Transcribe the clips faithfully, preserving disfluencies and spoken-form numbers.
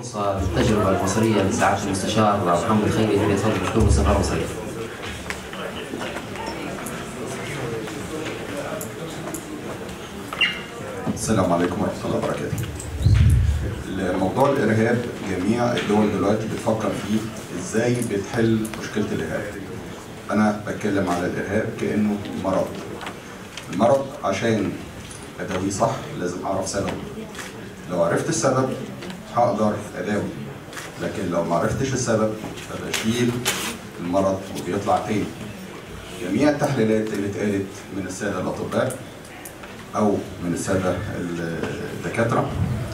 فرصة للتجربة البصرية لسعادة المستشار محمد خيري في إطار دستور السفارة المصرية. السلام عليكم ورحمة الله وبركاته. موضوع الإرهاب جميع الدول دلوقتي بتفكر فيه إزاي بتحل مشكلة الإرهاب. أنا بتكلم على الإرهاب كأنه مرض. المرض عشان أداويه صح لازم أعرف سببه. لو عرفت السبب هقدر أداوي، لكن لو ما عرفتش السبب فبشيل المرض وبيطلع تاني. جميع التحليلات اللي اتقالت من السادة الأطباء أو من السادة الدكاترة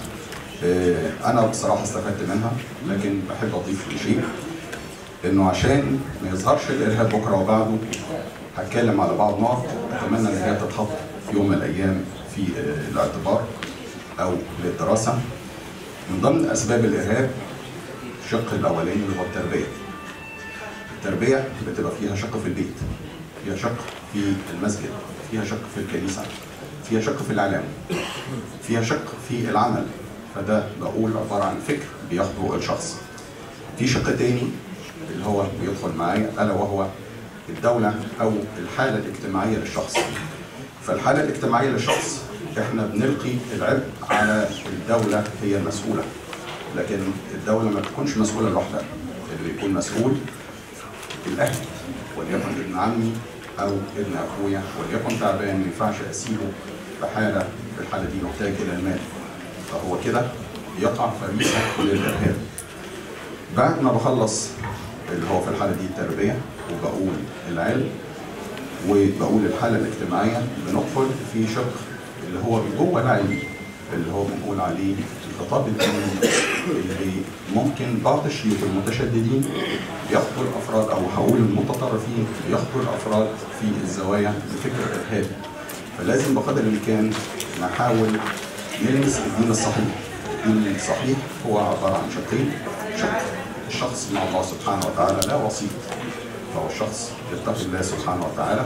أنا بصراحة استفدت منها، لكن بحب أضيف شيء إنه عشان ما يظهرش الإرهاب بكرة وبعده هتكلم على بعض نقط أتمنى إن هي تتحط في يوم من الأيام في الاعتبار أو للدراسة. من ضمن أسباب الإرهاب الشق الأولاني اللي هو التربية. التربية بتبقى فيها شق في البيت، فيها شق في المسجد، فيها شق في الكنيسة، فيها شق في الإعلام، فيها شق في العمل. فده بقول عبارة عن فكر بياخده الشخص. في شق تاني اللي هو بيدخل معايا ألا وهو الدولة أو الحالة الاجتماعية للشخص. فالحالة الاجتماعية للشخص احنا بنلقي العبء على الدولة، هي المسؤولة، لكن الدولة ما بتكونش مسؤولة لوحدها. اللي بيكون مسؤول الأهل، وليكن ابن عمي أو ابن أخويا، وليكن تعبان ما ينفعش أسيبه في حالة في الحالة دي محتاج إلى المال، فهو كده يقع فريسة للإرهاب. بعد ما بخلص اللي هو في الحالة دي التربية وبقول العلم وبقول الحالة الاجتماعية، بندخل في شق اللي هو جوه العلم اللي هو بنقول عليه الخطاب الديني، اللي ممكن بعض الشيوخ المتشددين ياخدوا الافراد او هقول المتطرفين ياخدوا الافراد في الزوايا بفكر ارهابي. فلازم بقدر الامكان نحاول نلمس الدين الصحيح. الدين الصحيح هو عباره عن شقين: شق الشخص مع الله سبحانه وتعالى لا وسيط، فهو الشخص يتقي الله سبحانه وتعالى،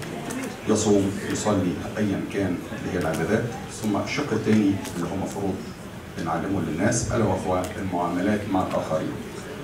يصوم، يصلي، ايا كان اللي هي العبادات. ثم الشق الثاني اللي هو مفروض بنعلمه للناس الا وهو المعاملات مع الاخرين.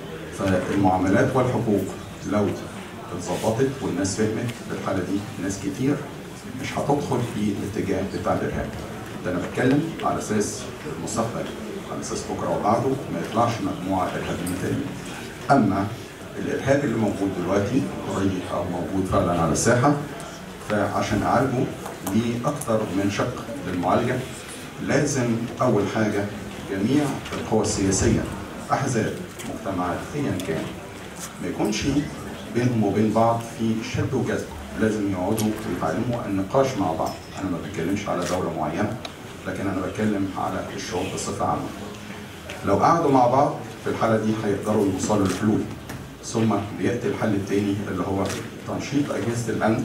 فالمعاملات والحقوق لو اتظبطت والناس فهمت بالحاله دي ناس كتير مش هتدخل في الاتجاه بتاع الارهاب. ده انا بتكلم على اساس المستقبل، على اساس بكره وبعده ما يطلعش مجموعه ارهابيين تاني. اما الارهاب اللي موجود دلوقتي اوريدي او موجود فعلا على الساحه، فعشان اعالجه ليه اكتر من شق للمعالجه. لازم اول حاجه جميع القوى السياسيه، احزاب، مجتمعات، ايا كان، ما يكونش بينهم وبين بعض في شد وجذب. لازم يقعدوا ويتعلموا النقاش مع بعض. انا ما بتكلمش على دوله معينه، لكن انا بتكلم على الشعوب بصفه عامه. لو قعدوا مع بعض في الحاله دي هيقدروا يوصلوا لحلول. ثم بياتي الحل الثاني اللي هو تنشيط اجهزه الامن.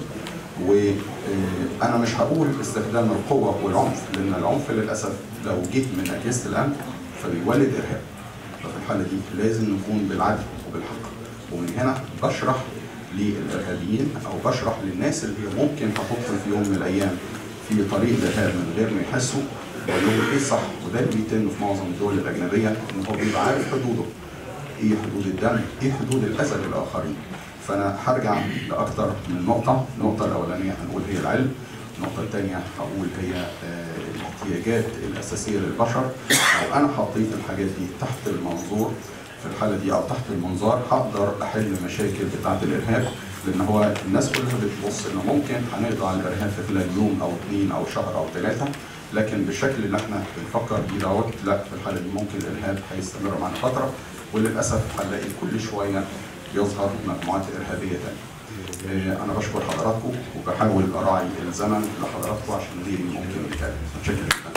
وانا مش هقول استخدام القوه والعنف، لان العنف للاسف لو جه من اجهزه الامن فبيولد ارهاب. ففي الحاله دي لازم نكون بالعدل وبالحق. ومن هنا بشرح للارهابيين او بشرح للناس اللي هي ممكن هتدخل في يوم من الايام في طريق الارهاب من غير ما يحسوا، بقول لهم ايه الصح. وده اللي بيتم في معظم الدول الاجنبيه، ان هو بيبقى عارف حدوده. ايه حدود الدم؟ ايه حدود الاذى للاخرين؟ فانا هرجع لاكثر من نقطه. النقطه الاولانيه هنقول هي العلم، النقطه الثانيه هقول هي الاحتياجات الاساسيه للبشر. لو انا حطيت الحاجات دي تحت المنظور في الحاله دي او تحت المنظار هقدر احل المشاكل بتاعه الارهاب. لان هو الناس كلها بتبص انه ممكن هنقضي على الارهاب في خلال يوم او اثنين او شهر او ثلاثه، لكن بالشكل اللي احنا بنفكر بيه دوت لا، في الحاله دي ممكن الارهاب هيستمر معانا فتره، وللاسف هنلاقي كل شويه يظهر مجموعات ارهابيه ثانيه. انا بشكر حضراتكم وبحاول اراعي الزمن لحضراتكم عشان دي ممكن نتكلم. متشكر.